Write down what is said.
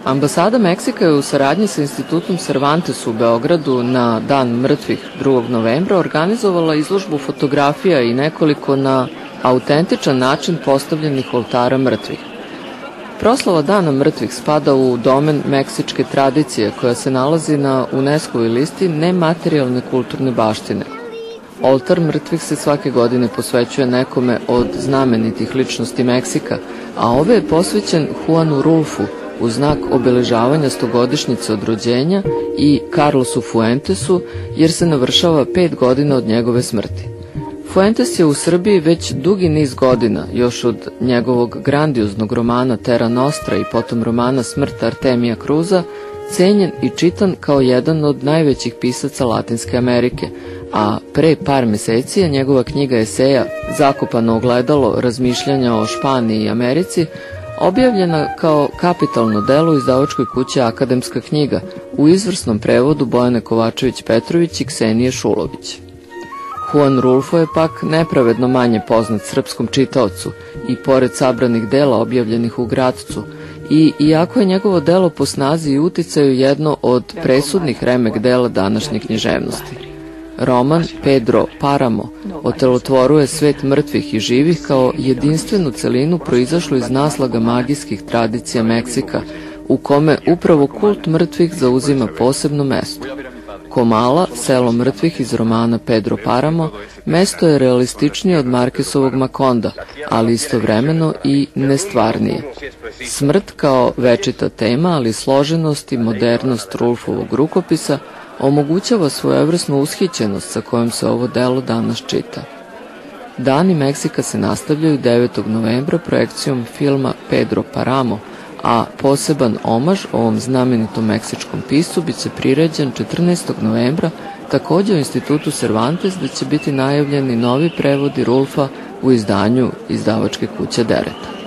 Ambasada Meksika je u saradnji sa Institutom Cervantes u Beogradu na Dan mrtvih 2. novembra organizovala izložbu fotografija i nekoliko na autentičan način postavljenih oltara mrtvih. Proslava Dana mrtvih spada u domen meksičke tradicije koja se nalazi na UNESCO-voj listi nematerijalne kulturne baštine. Oltar mrtvih se svake godine posvećuje nekome od znamenitih ličnosti Meksika, a ove je posvećen Juanu Rulfu u znak obeležavanja 100-godišnjice od rođenja i Carlosu Fuentesu, jer se navršava 5 godina od njegove smrti. Fuentes je u Srbiji već dugi niz godina, još od njegovog grandioznog romana Terra Nostra i potom romana Smrt Artemija Kruza, cenjen i čitan kao jedan od najvećih pisaca Latinske Amerike, a pre par meseci je njegova knjiga eseja Zakopano ogledalo razmišljanja o Španiji i Americi objavljena kao kapitalno delo u izdavačkoj kući Akademska knjiga u izvrsnom prevodu Bojane Kovačević-Petrović i Ksenije Šulović. Juan Rulfo je pak nepravedno manje poznat srpskom čitaocu i pored sabranih dela objavljenih u Gradcu, i iako je njegovo delo po snazi i uticaju jedno od presudnih remek dela današnje književnosti. Roman Pedro Paramo otelotvoruje svet mrtvih i živih kao jedinstvenu celinu proizašlu iz naslaga magijskih tradicija Meksika, u kome upravo kult mrtvih zauzima posebno mesto. Komala, selo mrtvih iz romana Pedro Paramo, mesto je realističnije od Markesovog Makonda, ali istovremeno i nestvarnije. Smrt kao večita tema, ali složenost i modernost Rulfovog rukopisa omogućava svojevrsnu ushićenost sa kojom se ovo delo danas čita. Dani Meksika se nastavljaju 9. novembra projekcijom filma Pedro Paramo, a poseban omaž ovom znamenitom meksičkom piscu biće priređen 14. novembra takođe u Institutu Cervantes, da će biti najavljeni novi prevodi Rulfa u izdanju izdavačke kuće Dereta.